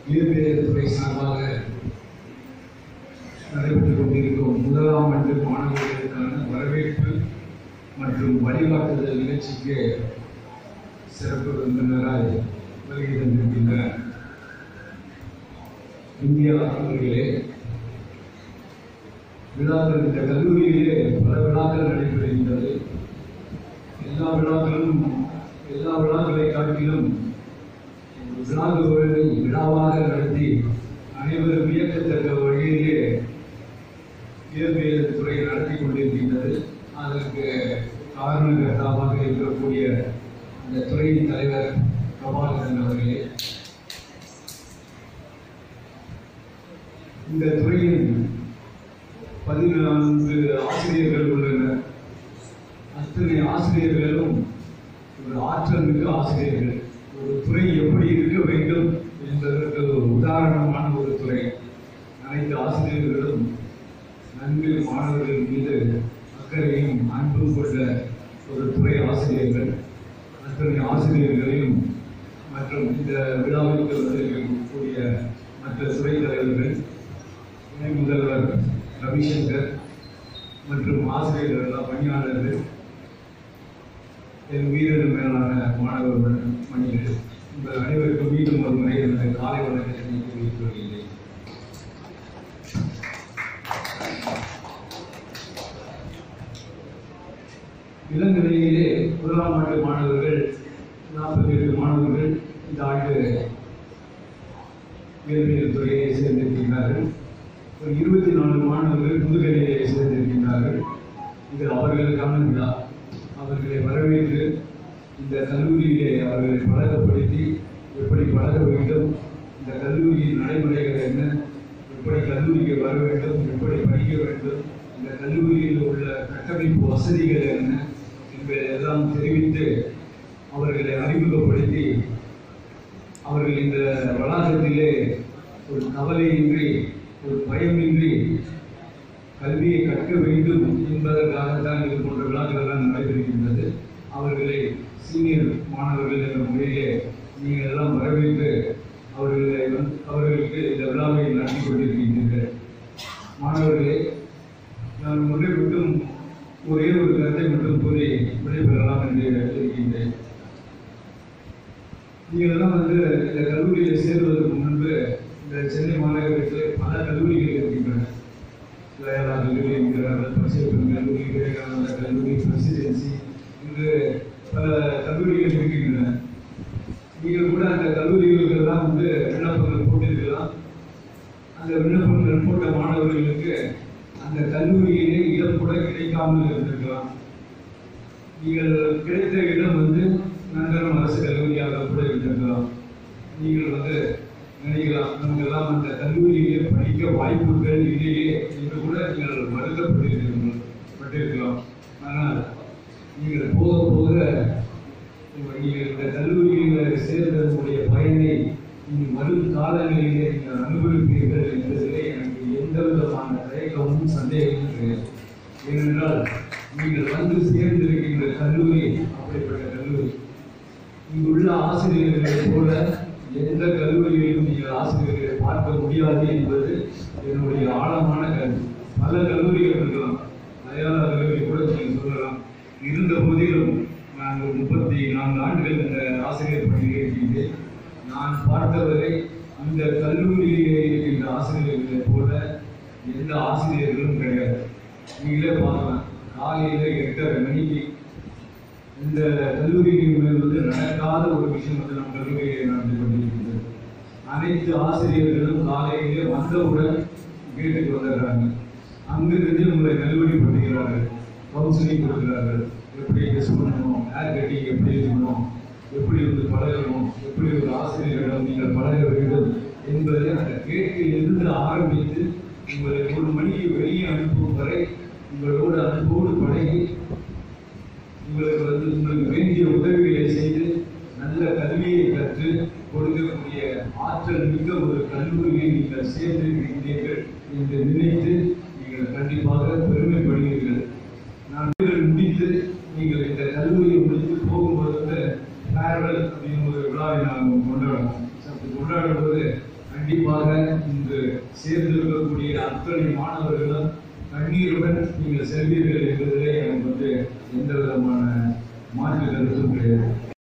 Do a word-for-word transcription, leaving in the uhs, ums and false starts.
இயற்பியல் துறை சார்பாக நடைபெற்றுக் கொண்டிருக்கும் முதலாம் ஆண்டு மாணவர்களுக்கான வரவேற்பு மற்றும் வழிகாட்டுதல் நிகழ்ச்சிக்கு சிறப்பு விருந்தினராய் வருகை தந்திருக்கின்ற இந்தியா அவர்களே, விழாக்கள் இந்த கல்லூரியிலே பல விழாக்கள் நடைபெறுகின்றது. எல்லா விழாக்களும் எல்லா விழாக்களை காட்டிலும் விழாக்களை விழாவாக நடத்தி அனைவரும் வியக்கத்தக்க வழியிலே இயற்பியல் துறை நடத்தி கொண்டிருக்கின்றது. அதற்கு காரணகர்த்தாவாக இருக்கக்கூடிய அந்த துறையின் தலைவர் பிரபாகரன் அவர்களே, இந்த துறையின் பதினான்கு ஆசிரியர்கள் உள்ளனர். அத்தனை ஆசிரியர்களும் ஒரு ஆற்றல் மிக்க ஆசிரியர்கள். ஒரு துறை எப்படி இருக்க வேண்டும் என்பதற்கு ஒரு உதாரணமான ஒரு துறை. அனைத்து ஆசிரியர்களும் நன்கு மாணவர்கள் மீது அக்கறையும் அன்பும் கொண்ட ஒரு துறை ஆசிரியர்கள். அத்தனை ஆசிரியர்களையும் மற்றும் இந்த விழாவிற்கு வந்திருக்கக்கூடிய மற்ற துறை தலைவர்கள், துணை முதல்வர் ரவிசங்கர் மற்றும் ஆசிரியர்கள் எல்லாம் பணியாளர்கள், என் உயிரிழந்த மேலான மாணவர்கள் மணிகள், உங்கள் அனைவருக்கும் மீண்டும் ஒரு முறை எனது காலை வணக்கத்தை தெரிவித்துக் கொள்கிறேன். இளநிலையிலே முதலாம் ஆண்டு மாணவர்கள் நாற்பத்தி எட்டு மாணவர்கள் இந்த ஆண்டு இயற்பியல் துறையை சேர்ந்திருக்கின்றார்கள். ஒரு இருபத்தி நான்கு மாணவர்கள் முதுகலையை சேர்ந்திருக்கின்றார்கள். இது அவர்களுக்கான விழா. அவர்களை வரவேற்று இந்த கல்லூரியிலே அவர்களை பழக்கப்படுத்தி எப்படி பழக வேண்டும், இந்த கல்லூரியின் நடைமுறைகள் என்ன, எப்படி கல்லூரிக்கு வர வேண்டும், எப்படி படிக்க வேண்டும், இந்த கல்லூரியில் உள்ள கட்டமைப்பு வசதிகள் என்ன என்பதையெல்லாம் தெரிவித்து அவர்களை அறிமுகப்படுத்தி அவர்கள் இந்த வளாகத்திலே ஒரு கவலையின்றி ஒரு பயமின்றி கல்வியை கற்க வேண்டும் என்பதற்காகத்தான் இது போன்ற விழாக்கள் எல்லாம் நடைபெறுகின்றது. அவர்களை சீனியர் மாணவர்கள் என்ற முறையிலே நீங்கள் எல்லாம் வரவேற்று அவர்களை அவர்களுக்கு இந்த விழாவை நடத்தி கொண்டிருக்கின்றீர்கள். மாணவர்களே, நான் ஒன்றை மட்டும் ஒரே ஒரு கருத்தை மட்டும் கூறி விடைபெறலாம் என்று இருக்கின்றேன். நீங்கள் எல்லாம் வந்து இந்த கல்லூரியில் சேர்வதற்கு முன்பு இந்த சென்னை மாநகரத்தில் பல கல்லூரிகள் இருக்கின்றன. லயலா கல்லூரி என்கிறார்கள், பரிசேபன் கல்லூரி, விவேகானந்தா கல்லூரி, பிரசிடென்சி, இன்று பல கல்லூரிகள் இருக்கின்றன. நீங்கள் கூட அந்த கல்லூரிகளுக்கெல்லாம் வந்து விண்ணப்பங்கள் போட்டிருக்கலாம். அந்த விண்ணப்பங்கள் போட்ட மாணவர்களுக்கு அந்த கல்லூரியிலே இடம் கூட கிடைக்காமல் இருந்திருக்கலாம். நீங்கள் கிடைத்த இடம் வந்து நந்தனம் அரசு கல்லூரியாக கூட இருந்திருக்கலாம். நீங்கள் வந்து நினைக்கலாம், நமக்கெல்லாம் அந்த கல்லூரியிலே படிக்க வாய்ப்புகள் இல்லையே என்று கூட நீங்கள் வருத்தப்பட்டிருக்கிறீர்கள் பட்டிருக்கலாம். ஆனால் நீங்கள் போக போக நீங்கள் இந்த கல்லூரியில் சேர்ந்ததனுடைய பயனை நீங்கள் வரும் காலங்களிலே நீங்கள் அனுபவிப்பீர்கள் என்பதிலே எனக்கு எந்த விதமான தயக்கமும் சந்தேகமும் கிடையாது. ஏனென்றால் நீங்கள் வந்து சேர்ந்திருக்கின்ற கல்லூரி அப்படிப்பட்ட கல்லூரி. இங்குள்ள ஆசிரியர்களை போல எந்த கல்லூரியிலும் நீங்கள் ஆசிரியர்களை பார்க்க முடியாது என்பது என்னுடைய ஆழமான கருத்து. பல கல்லூரிகள் இருக்கலாம், லயோலா கல்லூரி கூட நீங்கள் சொல்லலாம். இருந்த போதிலும் நாங்கள் முப்பத்தி நான்கு ஆண்டுகள் இந்த ஆசிரியர் பணியில் இருக்கின்றேன். நான் பார்த்தவரை இந்த கல்லூரியிலே இருக்கின்ற ஆசிரியர்களை போல எந்த ஆசிரியர்களும் கிடையாது. நீங்களே பார்க்கலாம், காலையில் எட்டரை மணிக்கு இந்த கல்லூரியின் வந்து நடக்காத ஒரு விஷயம் வந்து நம் கல்லூரியிலே நடந்து கொண்டிருக்கின்றது. அனைத்து ஆசிரியர்களும் காலையிலே வந்தவுடன் வீட்டுக்கு வந்துடுறாங்க. அங்கிருந்து உங்களை நல்வழிப்படுத்துகிறார்கள், கவுன்சிலிங் கொடுக்கிறார்கள். எப்படி டெஸ்ட் பண்ணணும், ஹேர் கட்டிங் எப்படி இருக்கணும், எப்படி வந்து பழகணும், எப்படி ஒரு ஆசிரியரிடம் நீங்கள் பழக வேண்டும் என்பதை அந்த கேட்டில் இருந்து ஆரம்பித்து உங்களை ஒரு மணிக்கு வெளியே அனுப்பும் வரை உங்களோட அன்போடு பழகி உங்களுக்கு வந்து உங்களுக்கு வேண்டிய உதவிகளை செய்து நல்ல கல்வியை கற்று கொடுக்கக்கூடிய ஆற்றல் மிக்க ஒரு கல்லூரியை நீங்கள் சேர்ந்திருக்கிறீர்கள் என்று நினைத்து நீங்கள் கண்டிப்பாக பெருமைப்படுவீர்கள். நான் முடித்து நீங்கள் இந்த கல்லூரியை முடித்து போகும்போது ஃபேர்வெல் அப்படின்னு ஒரு விழாவை நாங்கள் கொண்டாடுவோம். கொண்டாடும் போது கண்டிப்பாக இன்று சேர்ந்திருக்கக்கூடிய அத்தனை மாணவர்களும் கண்ணீருடன் நீங்கள் செல்வீர்கள் என்பதிலே